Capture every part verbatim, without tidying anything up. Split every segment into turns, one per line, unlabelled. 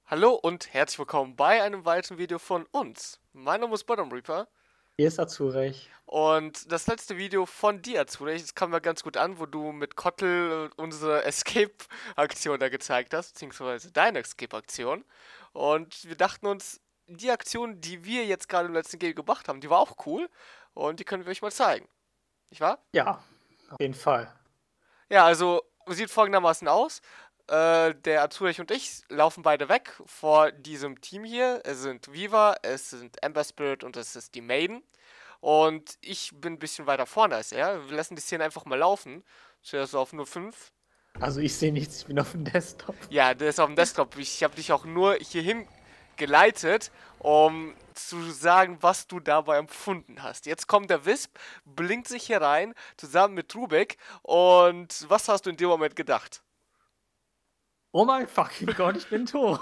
Hallo und herzlich willkommen bei einem weiteren Video von uns. Mein Name ist Bottom Reaper.
Hier ist Azurech.
Und das letzte Video von dir, Azurech, das kam mir ganz gut an, wo du mit Kottel unsere Escape-Aktion da gezeigt hast, beziehungsweise deine Escape-Aktion. Und wir dachten uns, die Aktion, die wir jetzt gerade im letzten Game gemacht haben, die war auch cool. Und die können wir euch mal zeigen. Nicht wahr?
Ja, auf jeden Fall.
Ja, also sieht folgendermaßen aus. Äh, der Azurech und ich laufen beide weg vor diesem Team hier. Es sind Viva, es sind Ember Spirit und es ist die Maiden. Und ich bin ein bisschen weiter vorne als er. Wir lassen die Szene einfach mal laufen. Zuerst auf nur fünf.
Also ich sehe nichts, ich bin auf dem Desktop.
Ja, der ist auf dem Desktop. Ich habe dich auch nur hierhin geleitet, um zu sagen, was du dabei empfunden hast. Jetzt kommt der Wisp, blinkt sich hier rein, zusammen mit Rubik. Und was hast du in dem Moment gedacht?
Oh mein fucking Gott, ich bin tot.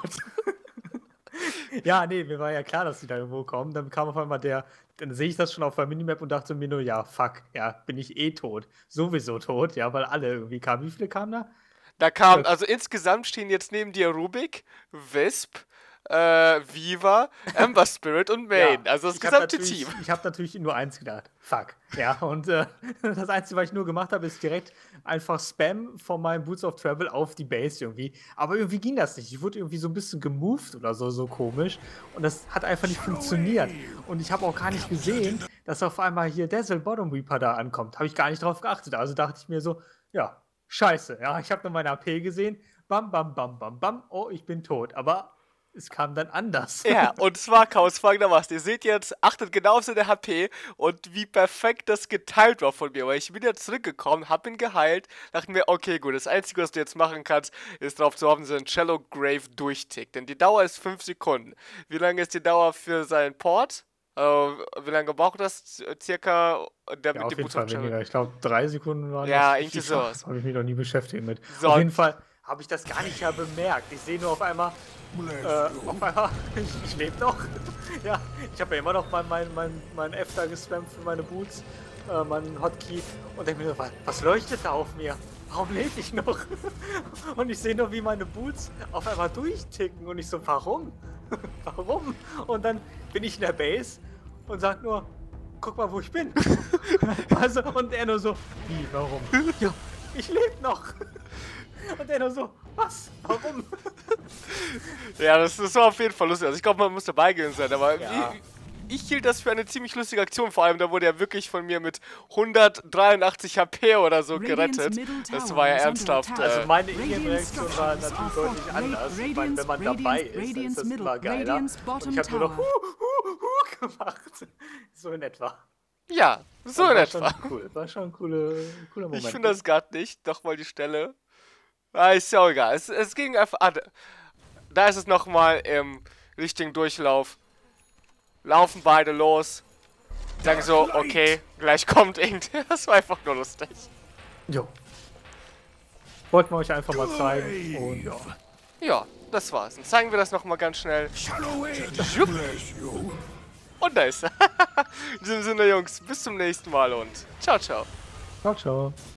Ja, nee, mir war ja klar, dass die da irgendwo kommen. Dann kam auf einmal der, dann sehe ich das schon auf der Minimap und dachte mir nur, ja, fuck, ja, bin ich eh tot. Sowieso tot, ja, weil alle irgendwie kamen. Wie viele kamen da?
Da kam, also insgesamt stehen jetzt neben dir Rubik, Wisp, äh, Viva, Ember Spirit und Main.
Ja,
also das
ich hab
gesamte
natürlich-
Team.
Ich habe natürlich nur eins gedacht. Fuck. Ja, und äh, das Einzige, was ich nur gemacht habe, ist direkt einfach Spam von meinem Boots of Travel auf die Base irgendwie. Aber irgendwie ging das nicht. Ich wurde irgendwie so ein bisschen gemoved oder so, so komisch. Und das hat einfach nicht funktioniert. Und ich habe auch gar nicht gesehen, dass auf einmal hier Dazzle Bottom Reaper da ankommt. Habe ich gar nicht drauf geachtet. Also dachte ich mir so, ja, scheiße. Ja, ich habe nur meine A P gesehen. Bam, bam, bam, bam, bam. Oh, ich bin tot. Aber es kam dann anders.
Ja, und zwar, Chaos, folgendermaßen. Ihr seht jetzt, achtet genau auf seine H P und wie perfekt das geteilt war von mir. Weil ich bin jetzt zurückgekommen, hab ihn geheilt, dachte mir, okay, gut, das Einzige, was du jetzt machen kannst, ist darauf zu hoffen, dass ein Shallow Grave durchtickt. Denn die Dauer ist fünf Sekunden. Wie lange ist die Dauer für seinen Port? Äh, wie lange braucht das circa? Der
Ja,
mit
auf
dem
jeden
Boots
Fall
of Travel?
weniger. Ich glaube, drei Sekunden waren
Ja,
das.
irgendwie
Ich-
sowas.
Habe ich mich noch nie beschäftigt mit.
So.
Auf jeden Fall habe ich das gar nicht ja bemerkt. Ich sehe nur auf einmal, äh, auf einmal, ich, ich lebe noch. Ja, ich habe ja immer noch mein, mein, mein, mein F da gespammt für meine Boots, äh, meinen Hotkey. Und denke mir so, was, was leuchtet da auf mir? Warum lebe ich noch? Und ich sehe nur, wie meine Boots auf einmal durchticken. Und ich so, warum? Warum? Und dann bin ich in der Base und sag nur, guck mal, wo ich bin. Also, und er nur so, wie, warum? Ja, ich lebe noch. Und er nur so, was? Warum?
Ja, das, das war auf jeden Fall lustig. Also ich glaube, man muss dabei gewesen sein, aber
Ja.
wie, ich hielt das für eine ziemlich lustige Aktion. Vor allem, da wurde er wirklich von mir mit hundertdreiundachtzig H P oder so gerettet. Das war ja ernsthaft.
Also
Äh,
meine Ingame-Reaktion war natürlich deutlich anders. Ich meine, wenn man dabei ist, dann ist das immer geiler. Und ich habe nur noch hu, hu, hu gemacht. So in etwa.
ja, so in
war
etwa.
Schon cool. War schon ein cooler, cooler Moment.
Ich finde das gerade nicht. Doch mal die Stelle. Ah, ist ja auch egal. Es, es ging einfach. Ah, da- da ist es nochmal im richtigen Durchlauf. Laufen beide los. Sagen so, okay, gleich kommt irgendwer. Das war einfach nur lustig.
Jo. Wollten wir euch einfach mal zeigen. Und
Ja, das war's. Dann zeigen wir das nochmal ganz schnell. Schupp. Und da ist er. In diesem Sinne, Jungs, bis zum nächsten Mal und ciao, ciao.
ciao, ciao.